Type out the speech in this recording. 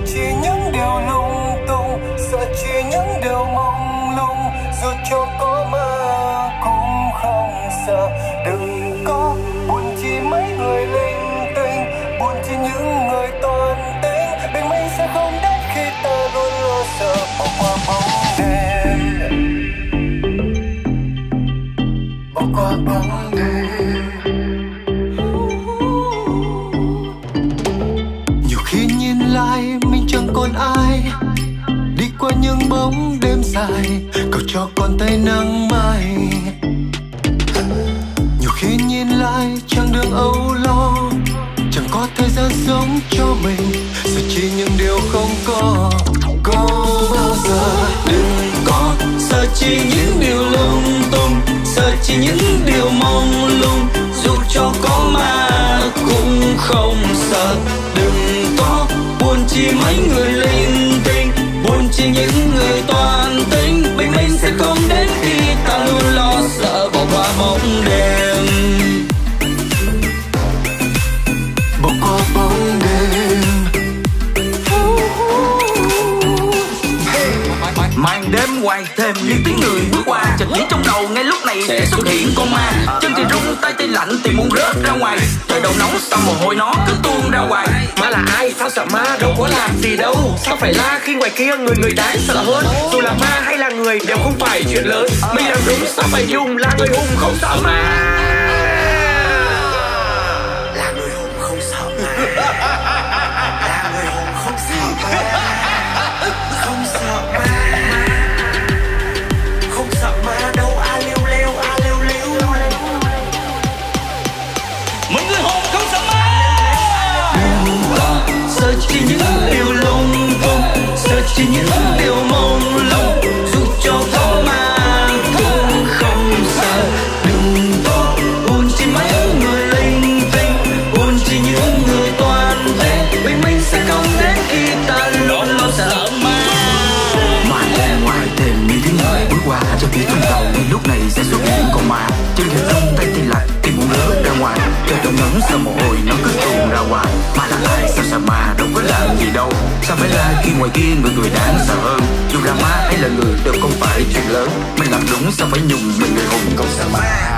chỉ những điều lung tung, sợ chỉ những điều mông lung. Dù cho có mà cũng không sợ. Đừng có buồn chỉ mấy người linh tinh, buồn chỉ những người toàn tính. Bình minh sẽ không đến khi ta luôn lo sợ. Bỏ qua bóng đêm, bỏ qua bóng đêm. Nhiều khi nhìn lại mình chẳng còn ai, đi qua những bóng đêm dài, cầu cho con tay nắng mai. Nhiều khi nhìn lại chặng đường âu lo, chẳng có thời gian sống cho mình, sợ chỉ những điều không có bao giờ. Đừng có sợ chỉ những điều lung tung, sợ chỉ những điều mông lung. Dù cho có mà cũng không sợ. Đừng có buồn chỉ mấy người linh tinh, buồn chỉ những người toàn tính. Bình minh sẽ không đến khi ta luôn lo sợ. Bỏ qua bóng đêm, bỏ qua bóng đêm. Màn đêm hoài thêm những tiếng người bước qua, chợt nghĩ trong đầu ngay lúc này sẽ xuất hiện con ma. Chân thì run, tay thì lạnh, thì muốn rớt ra ngoài. Trời đầu nóng sao mồ hôi nó cứ tuôn ra hoài. Ma là ai? Sao sợ ma? Đâu có làm gì đâu. Sao phải la khi ngoài kia người đáng sợ hơn? Dù là ma hay là người đều không phải chuyện lớn. Mình làm đúng sao phải nhung, là người hùng không sợ ma. Là người hùng không sợ ma. Là người hùng không sợ ma. Không sợ ma. Không sợ ma đâu. A liu leo, a liu liu. Một người hùng không sợ ma. Đừng có sợ chỉ những điều lung tung, sợ chỉ những điều mông lung. Dù cho có mà cũng không sợ. Đừng có buồn chỉ mấy người linh tinh, buồn chỉ những người toàn thể. Bình minh sẽ không đến khi ta luôn lo sợ ma. Màn đêm ngoài thêm những tiếng người bước qua, cho phía trong đầu ngay lúc này sẽ xuất hiện con ma. Chân thì run, tay thì lạnh, tim muốn rớt ra ngoài. Trời đông nóng sao mồ hôi nó cứ tuôn ra ngoài. Ma là ai? Sao sợ ma đâu có làm gì đâu. Sao phải la khi ngoài kia người đáng sợ hơn. Dù là ma hay là người đều không phải chuyện lớn. Mình làm đúng sao phải nhùng, mình người hùng không sợ ma.